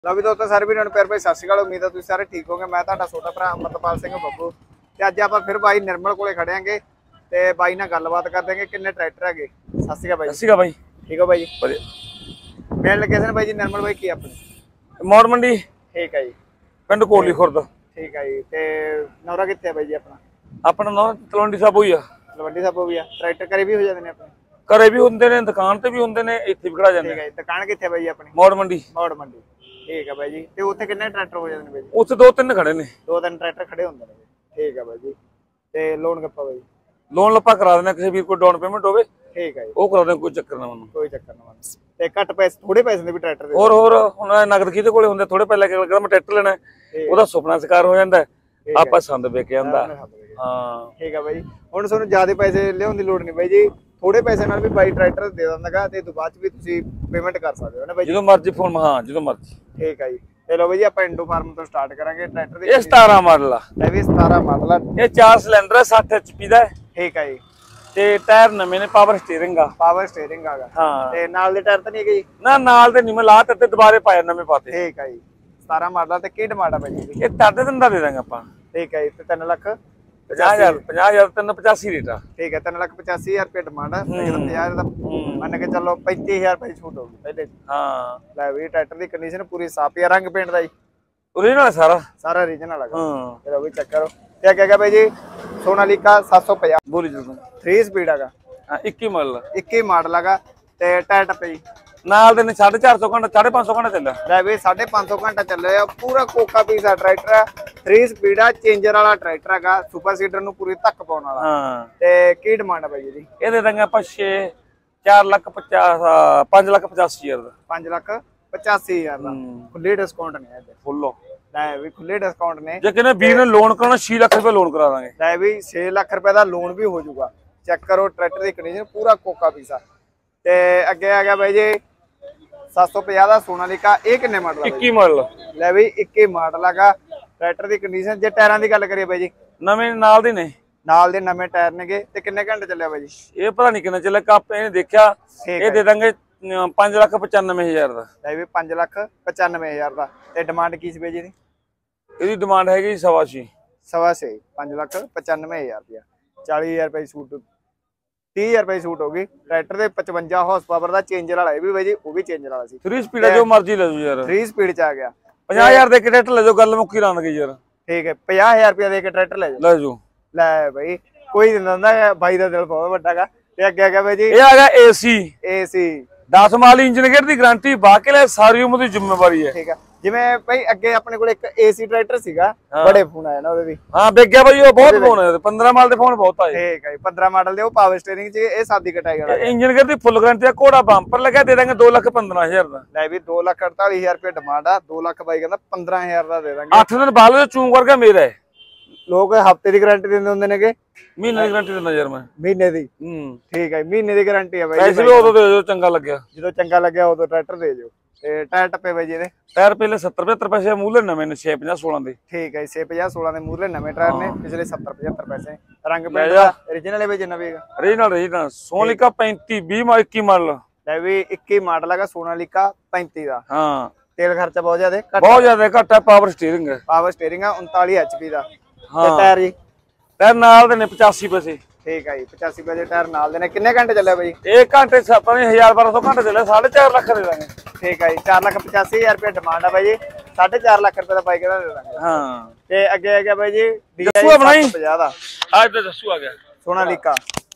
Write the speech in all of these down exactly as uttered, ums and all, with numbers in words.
ਲਓ ਵੀ ਦੋਸਤੋ ਸਾਰੇ ਵੀਰਾਂ ਨੂੰ ਪਿਆਰ ਭਰੀ ਸਤਿ ਸ਼੍ਰੀ ਅਕਾਲ। ਉਮੀਦ ਹੈ ਤੁਸੀਂ ਸਾਰੇ ਠੀਕ ਹੋਗੇ। ਮੈਂ ਤੁਹਾਡਾ ਛੋਟਾ ਭਰਾ ਅਮਰਤਪਾਲ ਸਿੰਘ ਬੱਬੂ ਤੇ ਅੱਜ ਆਪਾਂ ਫਿਰ ਬਾਈ ਨਿਰਮਲ ਕੋਲੇ ਖੜੇ ਆਂਗੇ ਤੇ ਬਾਈ ਨਾਲ ਗੱਲਬਾਤ ਕਰ ਦੇਂਗੇ ਕਿੰਨੇ ਟਰੈਕਟਰ ਹੈਗੇ। ਸਤਿ ਸ਼੍ਰੀ ਅਕਾਲ ਬਾਈ। ਸਤਿ ਸ਼੍ਰੀ ਅਕਾਲ ਬਾਈ। ਠੀਕ ਹੋ ਬਾਈ ਜੀ? ਵਧੀਆ। ਮੇਨ ਲੋਕੇਸ਼ਨ ਬਾਈ ਜੀ ਨਿਰਮਲ ਬਾਈ ਕੀ ਆਪਣੀ? ਮੌੜ ਮੰਡੀ। ਠੀਕ ਹੈ ਜੀ। ਪਿੰਡ ਕੋਲੀ ਖੁਰਦ। ਠੀਕ ਹੈ ਜੀ। ਤੇ ਨੌਰਾ ਕਿੱਥੇ ਹੈ ਬਾਈ ਜੀ ਆਪਣਾ? ਆਪਣਾ ਨੌ ਤਲਵੰਡੀ ਸਾਬੋ ਹੀ ਆ। ਤਲਵੰਡੀ ਸਾਬੋ ਵੀ ਆ। ਟਰੈਕਟਰ ਘਰੇ ਵੀ ਹੋ ਜਾਂਦੇ ਨੇ ਆਪਣੇ? ਘਰੇ ਵੀ ਹੁੰਦੇ ਨੇ, ਦੁਕਾਨ ਤੇ ਵੀ ਹੁੰਦੇ ਨੇ, ਇੱਥੇ ਵੀ ਖੜਾ ਜਾਂਦੇ। ਠੀਕ ਹੈ ਜੀ। ਦੁਕਾਨ ਕਿੱਥੇ ਬਾਈ ਆਪਣੀ? ਮੌੜ ਮੰਡੀ। ਮੌੜ ਮੰਡੀ। ਠੀਕ ਹੈ ਬਾਈ ਜੀ। ਤੇ ਉੱਥੇ ਕਿੰਨੇ ਟਰੈਕਟਰ ਹੋ ਜਾਂਦੇ ਨੇ ਬਾਈ ਜੀ? ਉੱਥੇ ਦੋ ਤਿੰਨ ਖੜੇ ਨੇ। ਦੋ ਤਿੰਨ ਟਰੈਕਟਰ ਖੜੇ ਹੁੰਦੇ ਨੇ। ਠੀਕ ਹੈ ਬਾਈ ਜੀ। ਤੇ ਲੋਨ ਗੱਪਾ ਬਾਈ? ਲੋਨ ਲੱਪਾ ਕਰਾ ਦੇਣਾ, ਕਿਸੇ ਵੀਰ ਕੋਈ ਡਾਊਨ ਪੇਮੈਂਟ ਹੋਵੇ ਠੀਕ ਹੈ ਜੀ। ਉਹ ਕਰਾ ਦੇਣਾ, ਕੋਈ ਚੱਕਰ ਨਾ ਮੈਨੂੰ। ਕੋਈ ਚੱਕਰ ਨਾ ਮੰਨ। ਤੇ ਘੱਟ ਪੈਸੇ ਥੋੜੇ ਪੈਸੇ ਦੇ ਵੀ ਟਰੈਕਟਰ ਦੇ ਹੋਰ ਹੋਰ ਹੁਣ ਨਗਦ ਕਿਹਦੇ ਕੋਲੇ ਹੁੰਦੇ, ਥੋੜੇ ਪਹਿਲਾਂ ਕਹਿੰਦਾ ਮੈਂ ਟਰੈਕਟਰ ਲੈਣਾ, ਉਹਦਾ ਸੁਪਨਾ ਸਾਕਾਰ ਹੋ ਜਾਂਦਾ, ਆਪਾਂ ਸੰਦ ਵੇਚ ਕੇ ਆਂਦਾ। ਹਾਂ ਠੀਕ ਹੈ ਬਾਈ। ਹੁਣ ਤੁਹਾਨੂੰ ਜ਼ਿਆਦਾ ਪੈਸੇ ਲਿਆਉਣ ਦੀ ਲੋੜ ਨਹੀਂ ਬਾਈ ਜੀ, ਥੋੜੇ ਪੈਸੇ ਨਾਲ ਵੀ ਬਾਈ ਟਰੈਕਟਰ ਦੇ ਦਿੰਦਾਗਾ ਤੇ ਤੋਂ ਬਾਅਦ ਚ ਵੀ ਤੁਸੀਂ ਪੇਮੈਂਟ ਕਰ ਸਕਦੇ ਹੋ ਨਾ ਬਾਈ, ਜਦੋਂ ਮਰਜ਼ੀ ਫੋਨ। ਹਾਂ ਜਦੋਂ ਮਰਜ਼ੀ। ਠੀਕ ਹੈ ਜੀ। ਚਲੋ ਬਾਈ ਜੀ ਆਪਾਂ ਇੰਡੋ ਫਾਰਮ ਤੋਂ ਸਟਾਰਟ ਕਰਾਂਗੇ। ਟਰੈਕਟਰ ਦੇ ਇਹ ਸਤਾਰਾਂ ਮਾਡਲ ਆ। ਇਹ ਵੀ ਸਤਾਰਾਂ ਮਾਡਲ ਆ। ਇਹ ਚਾਰ ਸਿਲੰਡਰ ਹੈ, ਸੱਠ ਐਚ ਪੀ ਦਾ। ਠੀਕ ਹੈ ਜੀ। ਤੇ ਟਾਇਰ ਨਵੇਂ ਨੇ, ਪਾਵਰ ਸਟੀਅਰਿੰਗ ਆ। ਪਾਵਰ ਸਟੀਅਰਿੰਗ ਆਗਾ। ਹਾਂ। ਤੇ ਨਾਲ ਦੇ ਟਾਇਰ ਤਾਂ ਨਹੀਂ ਹੈਗੇ ਜੀ? ਨਾ ਨਾਲ ਦੇ ਨਿਮਲ ਲਾ ਤੇ ਦੁਬਾਰੇ ਪਾਏ ਨਵੇਂ ਪਾਤੇ। ਠੀਕ ਹੈ ਜੀ। ਸਤਾਰਾਂ ਮਾਡਲ ਤੇ ਕੀ ਡਿਮਾਂਡ ਆ ਬਾਈ ਜੀ? ਇਹ ਤੁਹਾਡੇ ਦਿਨ ਦਾ ਦੇ ਦਾਂਗੇ ਆਪਾਂ। ਠੀਕ ਹੈ ਜੀ। ਤੇ ਤਿੰਨ ਲੱਖ ਪੰਜਾਹ ਹਜ਼ਾਰ ਪੰਜਾਹ ਹਜ਼ਾਰ ਤਿੰਨ ਪਚਾਸੀ ਰੇਟ ਆ। ਠੀਕ ਹੈ। ਤਿੰਨ ਲੱਖ ਪਚਾਸੀ ਹਜ਼ਾਰ ਰੁਪਏ ਡਿਮਾਂਡ ਆ। ਜਦੋਂ ਪੰਜਾਹ ਦਾ ਮੰਨ ਕੇ ਚੱਲੋ ਪੈਂਤੀ ਹਜ਼ਾਰ ਰੁਪਏ ਛੂਟ ਹੋਊਗੀ ਪਹਿਲੇ। ਹਾਂ। ਲੈ ਵੀ ਟਰੈਕਟਰ ਦੀ ਕੰਡੀਸ਼ਨ ਪੂਰੀ ਸਾਫ ਆ। ਰੰਗ ਪੇਂਟ ਦਾ ਜੀ ਓਰੀਜਨਲ ਸਾਰਾ ਸਾਰਾ ਓਰੀਜਨਲ ਹੈਗਾ। ਹਾਂ। ਚਲੋ ਵੀ ਚੈੱਕ ਕਰੋ। ਤੇ ਅੱਗੇ ਹੈਗਾ ਬਾਈ ਜੀ ਸੋਨਾਲੀਕਾ ਸੱਤ ਸੌ ਪੰਜਾਹ। ਬੋਲੀ ਜਦੋਂ ਥ੍ਰੀ ਸਪੀਡ ਹੈਗਾ। ਹਾਂ ਇੱਕੀ ਮਾਡਲ। ਇੱਕੀ ਮਾਡਲ ਹੈਗਾ। ਤੇ ਟਾਇਰ ਟੱਪੇ ਜੀ ਨਾਲ ਦੇ ਨੇ ਸਾਢੇ ਚਾਰ ਸੌ ਘੰਟਾ ਸਾਢੇ ਪੰਜ ਸੌ ਘੰਟਾ ਚੱਲਿਆ। ਲੈ ਵੀ ਸਾਢੇ ਪੰਜ ਸੌ ਘੰਟਾ ਚੱਲਿਆ। ਪੂਰਾ ਕੋਕਾ ਪੀਸ ਆ ਟਰੈਕਟਰ ਆ। ਥ੍ਰੀ ਸਪੀਡ ਆ। ਚੇਂਜਰ ਵਾਲਾ ਟਰੈਕਟਰ ਹੈਗਾ। ਸੁਪਰ ਸੀਡਰ ਨੂੰ ਪੂਰੀ ਧੱਕ ਪਾਉਣ ਵਾਲਾ। ਹਾਂ। ਤੇ ਕੀ ਡਿਮਾਂਡ ਆ ਬਾਈ ਜੀ? ਇਹ ਦੇ ਦਾਂਗੇ ਆਪਾਂ ਛੇ ਚਾਰ ਲੱਖ ਪਚਾਸ ਪੰਜ ਲੱਖ ਪਚਾਸੀ ਹਜ਼ਾਰ ਦਾ। ਪੰਜ ਲੱਖ ਪਚਾਸੀ ਹਜ਼ਾਰ ਦਾ ਖੁੱਲੇ ਡਿਸਕਾਊਂਟ ਨੇ ਇਹਦੇ। ਫੁੱਲੋ ਲੈ ਵੀ ਖੁੱਲੇ ਡਿਸਕਾਊਂਟ ਨੇ। ਜੇ ਕਿਨੇ ਵੀਰ ਨੇ ਲੋਨ ਕਰਾਉਣਾ ਛੇ ਲੱਖ ਰੁਪਏ ਲੋਨ ਕਰਾ ਦਾਂਗੇ। ਲੈ ਵੀ ਛੇ ਲੱਖ ਰੁਪਏ ਦਾ ਲੋਨ ਵੀ ਹੋ ਜਾਊਗਾ। ਚੈੱਕ ਕਰੋ ਟਰੈਕਟਰ ਦੀ ਕੰਡੀਸ਼ਨ ਪੂਰਾ ਕੋਕਾ ਪੀਸ ਆ। ਤੇ ਅੱਗੇ ਆ ਗਿਆ ਬਾਈ ਜੀ ਸੱਤ ਸੌ ਪੰਜਾਹ ਦਾ ਸੋਨਾਲੀਕਾ। ਇਹ ਕਿੰਨੇ ਮਾਡਲ ਆ? ਇੱਕੀ ਮਾਡਲ। ਲੈ ਵੀ ਇੱਕੀ ਮਾਡਲ ਹੈਗਾ। ਟਰੈਕਟਰ ਦੀ ਕੰਡੀਸ਼ਨ ਜੇ ਟਾਇਰਾਂ ਦੀ ਗੱਲ ਕਰੀਏ ਬਾਈ ਜੀ? ਨਵੇਂ ਨਾਲ ਦੇ ਨੇ। ਨਾਲ ਦੇ ਨਵੇਂ ਟਾਇਰ ਨੇਗੇ। ਤੇ ਕਿੰਨੇ ਘੰਟੇ ਚੱਲਿਆ ਬਾਈ ਜੀ? ਇਹ ਪਤਾ ਨਹੀਂ ਕਿੰਨਾ ਚੱਲਿਆ, ਕੱਪ ਇਹਨੇ ਦੇਖਿਆ। ਇਹ ਦੇ ਦਾਂਗੇ ਪੰਜ ਲੱਖ ਪਚਾਨਵੇਂ ਹਜ਼ਾਰ ਦਾ। ਲੈ ਵੀ ਪੰਜ ਲੱਖ ਪਚਾਨਵੇਂ ਹਜ਼ਾਰ ਦਾ। ਤੇ ਡਿਮਾਂਡ ਕੀ ਸੀ ਬਾਈ ਜੀ ਦੀ? ਇਹਦੀ ਡਿਮਾਂਡ ਹੈਗੀ ਸਵਾ ਛੇ। ਸਵਾ ਛੇ। ਪੰਜ ਲੱਖ ਪਚਾਨਵੇਂ ਹਜ਼ਾਰ ਰੁਪਇਆ। ਚਾਲੀ ਹਜ਼ਾਰ ਰੁਪਏ ਸੂਟ ਤੀਹ ਹਜ਼ਾਰ ਰੁਪਏ ਸੂਟ ਹੋ ਗਈ। ਟਰੈਕਟਰ ਦੇ ਪਚਵੰਜਾ ਹਾਰਸ ਪਾਵਰ ਦਾ ਚੇਂਜਰ ਵਾਲਾ ਇਹ ਵੀ ਬਾਈ ਜੀ, ਉਹ ਵੀ ਚੇਂਜਰ ਵਾਲਾ ਸੀ। ਥ੍ਰੀ ਸਪੀਡ ਜੋ ਮਰਜ਼ੀ ਲੈ ਜਾਓ ਯਾਰ। ਥ੍ਰੀ ਸਪੀਡ ਚ ਆ ਗਿਆ। ਪੰਜਾਹ ਹਜ਼ਾਰ ਦੇ ਕੇ ਟਰੈਕਟਰ ਲੈ ਜਾਓ, ਗੱਲ ਮੁੱਕੀ ਰਾਂ ਗਈ ਯਾਰ। ਠੀਕ ਹੈ। ਪੰਜਾਹ ਹਜ਼ਾਰ ਰੁਪਇਆ ਦੇ ਕੇ ਟਰੈਕਟਰ ਲੈ ਜਾਓ। ਲੈ ਜਾਓ। ਲੈ ਬਾਈ ਕੋਈ ਦਿੰਦਾ ਹੁੰਦਾ, ਬਾਈ ਦਾ ਦਿਲ ਬਹੁਤ ਵੱਡਾ ਗਾ। ਤੇ ਅੱਗੇ ਆ ਗਿਆ ਬਾਈ ਜੀ ਇਹ ਆ ਗਿਆ ਏਸੀ। ਏਸੀ ਦਸ ਮਾਲੀ ਇੰਜਨ ਗੇਅਰ ਦੀ ਗਾਰੰਟੀ, ਬਾਕੀ ਲੈ ਸਾਰੀ ਉਮਰ ਦੀ ਜ਼ਿੰਮੇਵਾਰੀ ਹੈ। ਠੀਕ ਹੈ। ਜਿਵੇਂ ਭਾਈ ਅੱਗੇ ਆਪਣੇ ਕੋਲ ਇੱਕ ਏਸੀ ਟਰੈਕਟਰ ਸੀਗਾ, ਬੜੇ ਫੋਨ ਆਏ ਨਾ ਉਹਦੇ ਵੀ। ਹਾਂ ਵੇਖਿਆ ਬਾਈ, ਉਹ ਬਹੁਤ ਫੋਨ ਆਏ, ਪੰਦਰਾਂ ਮਾਡਲ ਦੇ ਫੋਨ ਬਹੁਤ ਆਏ। ਠੀਕ ਹੈ। ਪੰਦਰਾਂ ਮਾਡਲ ਦੇ ਉਹ ਪਾਵਰ ਸਟੀਅਰਿੰਗ ਚ, ਇਹ ਸਾਦੀ ਕਟਾਈ ਵਾਲਾ ਇੰਜਨ ਗੇਅਰ ਦੀ ਫੁੱਲ ਗਾਰੰਟੀ ਆ। ਘੋੜਾ ਬੰਪਰ ਲੱਗਿਆ, ਦੇ ਦਾਂਗੇ ਦੋ ਲੱਖ ਪੰਦਰਾਂ ਹਜ਼ਾਰ ਦਾ। ਲੈ ਵੀ ਦੋ ਲੱਖ ਅੜਤਾਲੀ ਹਜ਼ਾਰ ਰੁਪਏ ਡਿਮਾਂਡ ਆ। ਦੋ ਲੱਖ ਬਾਈ ਕਹਿੰਦਾ ਪੰਦਰਾਂ ਹਜ਼ਾਰ ਦਾ ਦੇ ਦਾਂਗੇ। ਅੱਠ ਦਿਨ ਬਾਅਦ ਚੂੰ ਵਰਗਾ ਮੇਰਾ ਹੈ। ਲੋਕ ਹਫਤੇ ਦੀ ਗਾਰੰਟੀ ਦਿੰਦੇ ਹੁੰਦੇ ਨੇਗੇ, ਮਹੀਨੇ ਦੀ ਗਾਰੰਟੀ ਦਿੰਦਾ ਯਾਰ ਮੈਂ। ਮਹੀਨੇ ਦੀ? ਹੂੰ ਠੀਕ ਹੈ। ਮਹੀਨੇ ਦੀ ਗਾਰੰਟੀ ਆ ਬਾਈ। ਪੈਸੇ ਵੀ ਉਦੋਂ ਦੇ ਦਿਓ, ਚੰਗਾ ਲੱਗਿਆ। ਜਦੋਂ ਚੰਗਾ ਲੱਗਿਆ ਉਦੋਂ ਟਰੈਕਟਰ ਦੇ ਦਿਓ। ਤੇ ਟਾਇਰ ਟੱਪੇ ਬਾਈ ਜੀ ਇਹਦੇ? ਟਾਇਰ ਪਹਿਲੇ ਸੱਤਰ ਪਚੱਤਰ ਪੈਸੇ ਮੂਹਰੇ ਨਵੇਂ ਨੇ, ਛੇ ਪੰਜਾਹ ਸੋਲਾਂ ਦੇ। ਠੀਕ ਹੈ। ਛੇ ਪੰਜਾਹ ਸੋਲਾਂ ਦੇ ਮੂਹਰੇ ਨਵੇਂ ਟਾਇਰ ਨੇ, ਪਿਛਲੇ ਸੱਤਰ ਪਚੱਤਰ ਪੈਸੇ। ਰੰਗ ਪੇਂਟ ਦਾ ਓਰੀਜਨਲ ਹੈ ਬਾਈ ਜਿੰਨਾ ਵੀ ਹੈਗਾ? Original original. ਸੋਨਾਲੀਕਾ ਪੈਂਤੀ ਵੀਹ ਮਾ ਇੱਕੀ ਮਾਡਲ। ਲੈ ਵੀ ਇੱਕੀ ਮਾਡਲ ਹੈਗਾ ਸੋਨਾਲੀਕਾ ਪੈਂਤੀ ਦਾ। ਹਾਂ। ਤੇਲ ਖਰਚਾ ਬਹੁਤ ਜ਼ਿਆਦਾ ਬਹੁਤ ਜ਼ਿਆਦਾ ਘੱਟ ਹੈ। ਪਾਵਰ ਸਟੀਅਰਿੰਗ ਹੈ। ਪਾਵਰ ਸਟੀਅਰਿੰਗ ਆ। ਉਨਤਾਲੀ ਐਚ ਪੀ ਦਾ। ਹਾਂ। ਤੇ ਟਾਇਰ ਜੀ? ਟਾਇਰ ਨਾਲ ਦੇ ਨੇ ਪਚਾਸੀ ਪੈਸੇ। ਠੀਕ ਹੈ ਜੀ। ਪਚਾਸੀ ਪੈਸੇ ਟਾਇਰ ਨਾਲ ਦੇ ਨੇ। ਕਿੰਨੇ ਘੰਟੇ ਚੱਲਿਆ ਬਾਈ? ਇੱਕ ਘੰਟੇ ਪਤਾ ਨਹੀਂ ਹਜ਼ਾਰ ਬਾਰਾਂ ਸੌ ਘੰਟੇ ਚੱਲਿਆ। ਸਾਢੇ ਚਾਰ ਲੱਖ ਦੇ ਦਾਂਗੇ। ਠੀਕ ਹੈ ਜੀ। ਚਾਰ ਲੱਖ ਪਚਾਸੀ ਹਜ਼ਾਰ ਰੁਪਏ ਡਿਮਾਂਡ ਆ ਬਾਈ ਜੀ। ਸਾਢੇ ਚਾਰ ਲੱਖ ਰੁਪਏ ਦਾ ਬਾਈਕ ਦਾ ਦੇ ਦਾਂਗੇ। ਹਾਂ। ਤੇ ਅੱਗੇ ਆ ਗਿਆ ਬਾਈ ਜੀ ਦੱਸੂ ਬਣਾਈ ਪੰਜਾਹ ਦਾ। ਅੱਜ ਤਾਂ ਦੱਸੂ ਆ ਗਿਆ ਸੋਨਾਲੀਕਾ।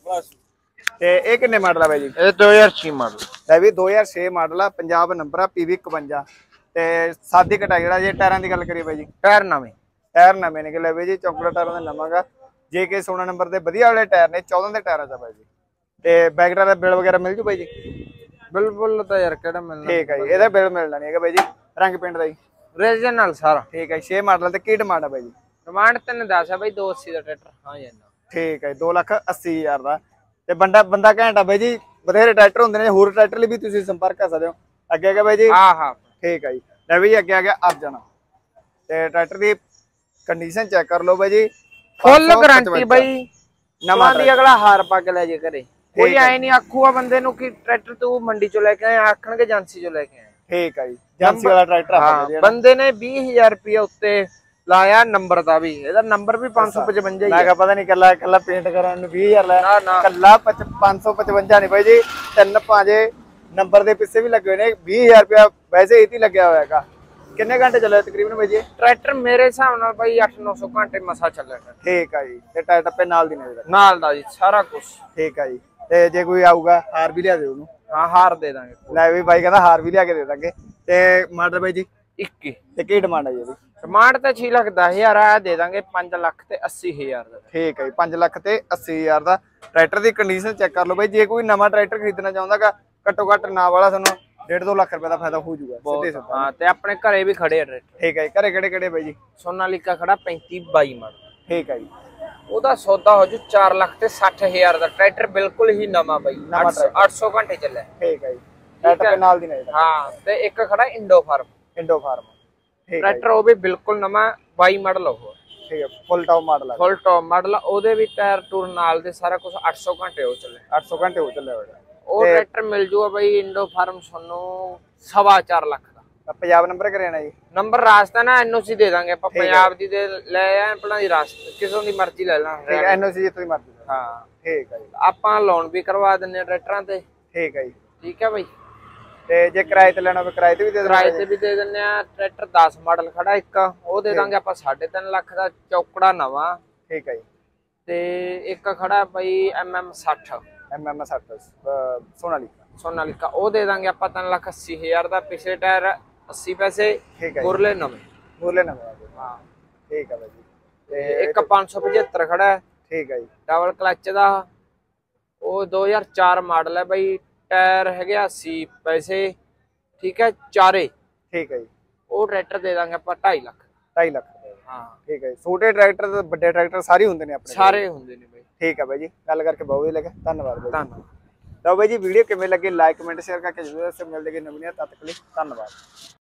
ਤੇ ਇਹ ਕਿੰਨੇ ਮਾਡਲ ਆ ਬਾਈ ਜੀ? ਇਹ ਦੋ ਹਜ਼ਾਰ ਛੇ ਮਾਡਲ। ਲੈ ਵੀ ਦੋ ਹਜ਼ਾਰ ਛੇ ਮਾਡਲ ਆ। ਪੰਜਾਬ ਨੰਬਰ ਆ, ਪੀਵੀ ਇਕਵੰਜਾ। ਤੇ ਸਾਦੀ ਕਟਾਈ ਜਿਹੜਾ ਜੇ ਟਾਇਰਾਂ ਦੀ ਗੱਲ ਕਰੀਏ ਬਾਈ ਜੀ? ਟਾਇਰ ਨਵੇਂ। ਟਾਇਰ ਨਵੇਂ ਨੇ। ਲੈ ਬਾਈ ਜੀ ਚੌਕਲੇਟ ਟਾਇਰਾਂ ਦਾ ਨਵਾਂਗਾ। ਜੇ ਕੇ ਸੋਨਾ ਨੰਬਰ ਦੇ ਵਧੀਆ ਵਾਲੇ ਟਾਇਰ ਨੇ, ਚੌਦਾਂ ਦੇ ਟਾਇਰਾਂ ਚ ਬਾਈ ਜੀ। ਤੇ ਬੈਕਟਾ ਦਾ ਬਿੱਲ ਵਗੈਰਾ ਮਿਲ ਜੂ ਬਾਈ ਜੀ? ਬਿਲਕੁਲ ਤਾਂ ਯਾਰ ਕਿਹੜਾ ਮਿਲਣਾ। ਠੀਕ ਹੈ ਜੀ। ਇਹਦਾ ਬਿੱਲ ਮਿਲਣਾ ਨਹੀਂ ਹੈਗਾ ਬਾਈ ਜੀ। ਰੰਗ ਪਿੰਡ ਦਾ ਜੀ? ਓਰੀਜਨਲ ਸਾਰਾ। ਠੀਕ ਹੈ। ਛੇ ਮਾਡਲ ਤੇ ਕੀ ਡਿਮਾਂਡ ਆ ਬਾਈ ਜੀ? ਡਿਮਾਂਡ ਤਿੰਨ ਦਸ ਆ ਬਾਈ, ਦੋ ਅੱਸੀ ਦਾ ਟਰੈਕਟਰ। ਹਾਂ ਜੀ। ਠੀਕ ਹੈ। ਦੋ ਲੱਖ ਅੱਸੀ ਹਜ਼ਾਰ ਦਾ। ਤੇ ਬੰਦਾ ਬੰਦਾ ਘੈਂਟਾ ਬਾਈ ਜੀ। ਬਥੇਰੇ ਟਰੈਕਟਰ ਹੁੰਦੇ ਨੇ, ਹੋਰ ਟਰੈਕਟਰ ਲਈ ਵੀ ਤੁਸੀਂ ਸੰਪਰਕ ਕਰ ਸਕਦੇ ਹੋ। ਅੱਗੇ ਆ ਗਿਆ ਬਾਈ ਜੀ? ਹਾਂ ਹਾਂ। ਠੀਕ ਹੈ ਜੀ। ਲੈ ਵੀ ਅੱਗੇ ਆ ਗਿਆ ਅਰਜਨ। ਤੇ ਟਰੈਕਟਰ ਦੀ ਕੰਡੀਸ਼ਨ ਚੈੱਕ ਕਰ ਲਓ ਬਾਈ ਜੀ। ਫੁੱਲ ਗਾਰੰਟੀ ਬਾਈ। ਨਵਾਂ ਦੀ ਅਗਲਾ ਹਾਰ ਪਾ ਕੇ ਲੈ ਜੇ ਘਰੇ। ਕੋਈ ਐ ਨਹੀਂ ਆਖੂਗਾ ਬੰਦੇ ਨੂੰ ਕਿ ਟਰੈਕਟਰ ਤੂੰ ਮੰਡੀ ਚੋਂ ਲੈ ਕੇ ਆਇਆ, ਆਖਣਗੇ ਏਜੰਸੀ ਚੋਂ ਲੈ ਕੇ ਆਇਆ। ਠੀਕ ਹੈ ਜੀ। ਏਜੰਸੀ ਵਾਲਾ ਟਰੈਕਟਰ ਆ ਹਾਂ, ਬੰਦੇ ਨੇ ਵੀਹ ਹਜ਼ਾਰ ਰੁਪਏ ਉੱਤੇ ਲਾਇਆ ਨੰਬਰ ਦਾ ਵੀ, ਇਹਦਾ ਨੰਬਰ ਵੀ ਪੰਜ ਸੌ ਪਚਵੰਜਾ ਹੀ ਮੈਂ ਹੈ। ਕਿਹਾ ਪਤਾ ਨਹੀਂ ਕੱਲਾ ਕੱਲਾ ਪੇਂਟ ਕਰਾਉਣ ਨੂੰ ਵੀਹ ਹਜ਼ਾਰ ਲੈ, ਨਾ ਨਾ ਕੱਲਾ ਪੰਜ ਸੌ ਪਚਵੰਜਾ ਨਹੀਂ ਬਾਈ ਜੀ, ਤਿੰਨ ਪਾਂਜੇ ਨੰਬਰ ਦੇ ਪਿੱਛੇ ਵੀ ਲੱਗੇ ਹੋਏ ਨੇ। ਵੀਹ ਹਜ਼ਾਰ ਰੁਪਇਆ ਵੈਸੇ ਇਹ ਤੇ ਲੱਗਿਆ ਹੋਇਆ ਹੈਗਾ। ਕਿੰਨੇ ਘੰਟੇ ਚੱਲਿਆ ਤਕਰੀਬਨ ਬਾਈ ਜੀ? ਟਰੈਕਟਰ ਮੇਰੇ ਹਿਸਾਬ ਨਾਲ ਬਾਈ ਅੱਠ ਨੌ ਸੌ ਘੰਟੇ ਮਸਾ ਚੱਲਿਆ। ਠੀਕ ਆ ਜੀ, ਤੇ ਟਾਇਰ ਟੱਪੇ ਨਾਲ ਦੀ ਨੇ? ਨਾਲ ਦਾ ਜੀ ਸਾਰਾ ਕੁਝ। ਠੀਕ ਆ ਜੀ, ਤੇ ਜੇ ਕੋਈ ਆਊਗਾ ਹਾਰ ਵੀ ਲਿਆ ਦਿਓ ਉਹਨੂੰ। ਹਾਂ ਹਾਰ ਦੇ ਦਾਂਗੇ। ਲੈ ਵੀ ਬਾਈ ਕਹਿੰਦਾ ਹਾਰ ਵੀ ਲਿਆ ਕੇ ਦੇ ਦਾਂਗੇ। ਤੇ ਮਾਡਲ ਬਾਈ ਜੀ ਇੱਕੀ ਤੇ ਕੀ ਡਿਮਾਂਡ ਹੈ ਜੀ ਇਹਦੀ? ਡਿਮਾਂਡ ਤਾਂ ਛੇ ਲੱਖ ਦਸ ਹਜ਼ਾਰ ਆ, ਦੇ ਦਾਂਗੇ ਪੰਜ ਲੱਖ ਤੇ ਅੱਸੀ ਹਜ਼ਾਰ ਦਾ। ਠੀਕ ਹੈ ਜੀ, ਪੰਜ ਲੱਖ ਤੇ ਅੱਸੀ ਹਜ਼ਾਰ ਦਾ। ਟਰੈਕਟਰ ਦੀ ਕੰਡੀਸ਼ਨ ਚੈੱਕ ਕਰ ਲਓ ਬਾਈ। ਜੇ ਕੋਈ ਨਵਾਂ ਟਰੈਕਟਰ ਖਰੀਦਣਾ ਚਾਹੁੰਦਾਗਾ ਘੱਟੋ ਘੱਟ ਨਾ ਵਾਲਾ ਤੁਹਾਨੂੰ ਡੇਢ ਦੋ ਲੱਖ ਰੁਪਏ ਦਾ ਫਾਇਦਾ ਹੋ ਜਾਊਗਾ ਸਿੱਧੇ ਸਿੱਧਾ। ਹਾਂ, ਤੇ ਆਪਣੇ ਘਰੇ ਵੀ ਖੜੇ ਆ ਟਰੈਕਟਰ। ਠੀਕ ਹੈ ਜੀ, ਘਰੇ ਕਿਹੜੇ ਕਿਹੜੇ ਬਾਈ ਜੀ? ਸੋਨਾਲੀਕਾ ਖੜਾ ਪੈਂਤੀ ਬਾਈ ਮਾਡਲ। ਠੀਕ ਹੈ ਜੀ, ਉਹਦਾ ਸੌਦਾ ਹੋ ਜੂ ਚਾਰ ਲੱਖ ਤੇ ਸੱਠ ਹਜ਼ਾਰ ਦਾ। ਟਰੈਕਟਰ ਬਿਲਕੁਲ ਹੀ ਨਵਾਂ ਬਾਈ, ਅੱਠ ਸੌ ਘੰਟੇ ਚੱਲਿਆ। ਠੀਕ ਹੈ ਜੀ, ਟਰੈਕਟਰ ਨਾਲ ਦੀ ਨਹੀਂ। ਹਾਂ, ਤੇ ਇੱਕ ਖੜਾ ਇੰਡੋ ਫਾਰਮ। ਇੰਡੋ ਫਾਰਮ ਠੀਕ ਹੈ। ਟਰੈਕਟਰ ਉਹ ਵੀ ਬਿਲਕੁਲ ਨਵਾਂ ਬਾਈ ਮਾਡਲ ਉਹ। ਠੀਕ ਹੈ, ਫੁੱਲ ਟੌਪ ਮਾਡਲ ਹੈ। ਫੁੱਲ ਟੌਪ ਮਾਡਲ, ਉਹਦੇ ਵੀ ਟਾਇਰ ਟੂਰ ਨਾਲ ਦੇ ਸਾਰਾ ਕੁਝ ਅੱਠ ਸੌ ਘੰਟੇ ਹੋ ਚੱਲੇ। ਅੱਠ ਸੌ ਘੰਟੇ ਹੋ ਚੱਲਿਆ ਹੋਇਆ। ਉਹ ਟਰੈਕਟਰ ਮਿਲ ਜੂਗਾ ਬਾਈ ਇੰਡੋ ਫਾਰਮ ਤੁਹਾਨੂੰ ਸਵਾ ਚਾਰ ਲੱਖ ਦਾ। ਪੰਜਾਬ ਨੰਬਰ ਕਰਿਆਣਾ ਜੀ? ਨੰਬਰ ਰਾਜਸਥਾਨ ਆ, ਐਨਓਸੀ ਦੇ ਦਾਂਗੇ ਆਪਾਂ। ਪੰਜਾਬ ਦੀ ਦੇ ਲੈ ਆ, ਆਪਣਾ ਦੀ ਰਾਜਸਥਾਨ ਕਿਸੇ ਦੀ ਮਰਜ਼ੀ ਲੈ ਲਾਂ। ਠੀਕ ਹੈ, ਐਨਓਸੀ ਜਿੱਥੋਂ ਦੀ ਮਰਜ਼ੀ। ਹਾਂ ਠੀਕ ਹੈ ਜੀ, ਆਪਾਂ ਲੋਨ ਵੀ ਕਰਵਾ ਦਿੰਨੇ ਆ ਟਰੈਕਟਰਾਂ ਤੇ। ਠੀਕ ਹੈ ਜੀ। ਠੀਕ ਹੈ ਬਾਈ, ਤੇ ਜੇ ਕਿਰਾਏ ਤੇ ਲੈਣਾ ਹੋਵੇ ਕਿਰਾਏ ਤੇ ਵੀ ਦੇ ਕਿਰਾਏ ਦਿੰਦੇ? ਤੇ ਵੀ ਦੇ ਦਿੰਨੇ ਆ। ਟਰੈਕਟਰ ਦਸ ਮਾਡਲ ਖੜਾ ਇੱਕ, ਉਹ ਦੇ ਦਾਂਗੇ ਆਪਾਂ ਸਾਢੇ ਤਿੰਨ ਲੱਖ ਦਾ, ਚੌਕੜਾ ਨਵਾਂ। ਠੀਕ ਹੈ ਜੀ, ਤੇ ਇੱਕ ਖੜਾ ਬਾਈ ਐਮ ਐਮ ਸੱਠ ਐਮ ਐਮ ਸੱਠ ਸੋਨਾਲੀਕਾ। ਸੋਨਾਲੀਕਾ, ਉਹ ਦੇ ਦਾਂਗੇ ਆਪਾਂ ਤਿੰਨ ਲੱਖ ਅੱਸੀ ਹਜ਼ਾਰ ਦਾ। ਪਿਛਲੇ ਟਾਇਰ ਅੱਸੀ ਪੈਸੇ, ਠੀਕ ਹੈ, ਮੁਰਲੇ ਨਵੇਂ। ਮੁਰਲੇ ਨਵੇਂ ਆ ਗਏ। ਹਾਂ ਠੀਕ ਹੈ ਬਾਈ ਜੀ। ਤੇ ਇੱਕ ਪੰਜ ਸੌ ਪਝੱਤਰ ਖੜਾ ਹੈ, ਠੀਕ ਹੈ ਜੀ, ਡਬਲ ਕਲਚ ਦਾ। ਉਹ ਦੋ ਹਜ਼ਾਰ ਚਾਰ ਮਾਡਲ ਹੈ ਬਾਈ। ਟਾਇਰ ਹੈਗੇ ਅੱਸੀ ਪੈਸੇ। ਠੀਕ ਹੈ, ਚਾਰੇ। ਠੀਕ ਹੈ ਜੀ, ਉਹ ਟਰੈਕਟਰ ਦੇ ਦਾਂਗੇ ਆਪਾਂ ਢਾਈ ਲੱਖ। ਢਾਈ ਲੱਖ ਰੁਪਏ। ਹਾਂ ਠੀਕ ਹੈ ਜੀ, ਛੋਟੇ ਟਰੈਕਟਰ ਤੇ ਵੱਡੇ ਟਰੈਕਟਰ ਸਾਰੇ ਹੁੰਦੇ ਨੇ ਆਪਣੇ ਕੋਲ? ਸਾਰੇ ਹੁੰਦੇ ਨੇ ਬਾਈ। ਠੀਕ ਹੈ ਬਾਈ ਜੀ, ਗੱਲ ਕਰਕੇ ਬਹੁਤ ਵਧੀਆ ਲੱਗਾ। ਧੰਨਵਾਦ ਬਾਈ। ਧੰਨਵਾਦ। ਤਾਂ ਬਾਈ ਜੀ ਵੀਡੀਓ ਕਿਵੇਂ ਲੱਗੀ ਲਾਈਕ ਕਮੈਂਟ ਸ਼ੇਅਰ ਕਰਕੇ ਜਰੂਰ ਦੱਸਿਓ। ਮਿਲਦੇ ਕਿ ਨਵੀਆਂ ਤਦ ਤੱਕ ਲਈ ਧੰਨਵਾਦ।